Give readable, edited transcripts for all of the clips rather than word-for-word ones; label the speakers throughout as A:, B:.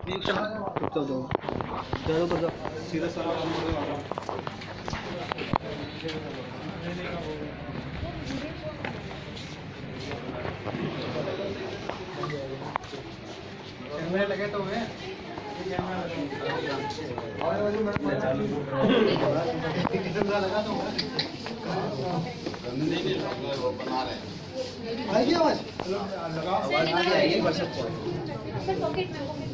A: चल दो सीधा कैमरे लगे तो हुए लगा तो बना रहे हैं आवाज पॉकेट में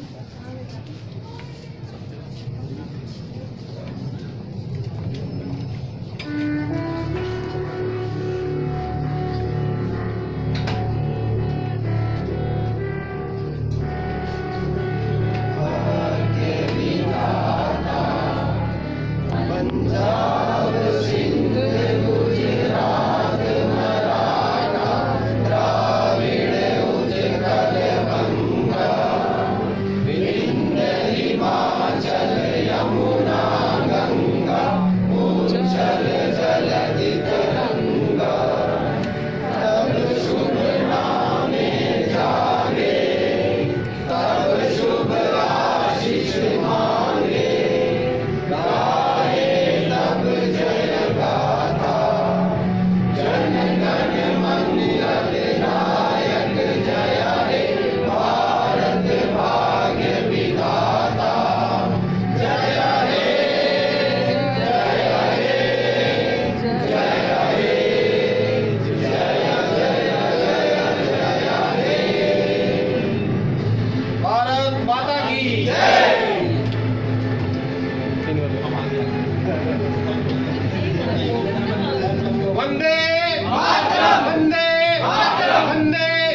A: वंदे मातरम वंदे मातरम वंदे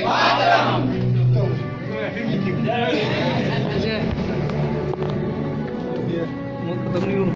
A: मातरम।